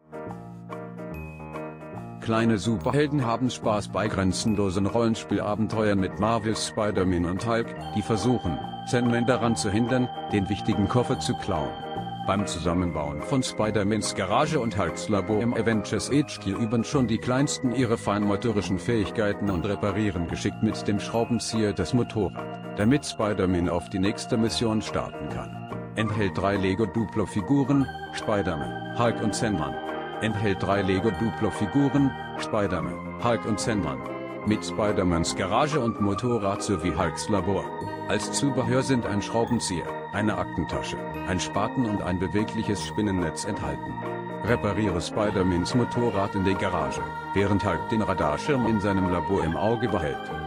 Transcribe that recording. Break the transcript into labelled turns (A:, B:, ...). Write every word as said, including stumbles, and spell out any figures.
A: Kleine Superhelden haben Spaß bei grenzenlosen Rollenspielabenteuern mit Marvel's Spider-Man und Hulk, die versuchen, Sandman daran zu hindern, den wichtigen Koffer zu klauen. Beim Zusammenbauen von Spider-Mans Garage und Hulks Labor im Avengers Age Kill üben schon die Kleinsten ihre feinmotorischen Fähigkeiten und reparieren geschickt mit dem Schraubenzieher das Motorrad, damit Spider-Man auf die nächste Mission starten kann. Enthält drei Lego Duplo-Figuren, Spider-Man, Hulk und Sandman. Enthält drei Lego Duplo-Figuren, Spider-Man, Hulk und Sandman. Mit Spider-Mans Garage und Motorrad sowie Hulks Labor. Als Zubehör sind ein Schraubenzieher, eine Aktentasche, ein Spaten und ein bewegliches Spinnennetz enthalten. Repariere Spider-Mans Motorrad in der Garage, während Hulk den Radarschirm in seinem Labor im Auge behält.